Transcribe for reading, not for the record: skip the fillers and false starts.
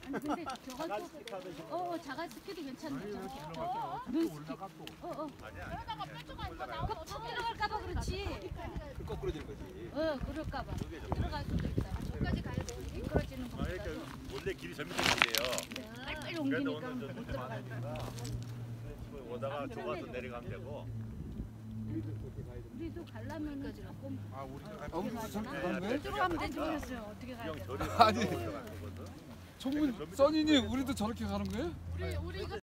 아니 근데 저것도 자갈스키도 괜찮네. 눈스키. 그러다가 뾰족한 거 나오면 푹 들어갈까봐 그렇지. 거꾸로 되는 거지. 그럴까봐. 들어갈 수도 있다. 저까지 가야 돼. 미끄러지는 거. 원래 길이 저 밑에 길이에요. 빨리 그래도 옮기니까 오늘 좀 못 문제 들어가. 많으니까 오다가 좁아서 내려가면 되고. 우리도 가려면 조금 우리도 저렇게 가는 거예요? 들어가면 되지 모르겠어요. 어떻게 가야 돼? 아니, 총문 써니님 우리도 저렇게 가는 거예요? 우리 이거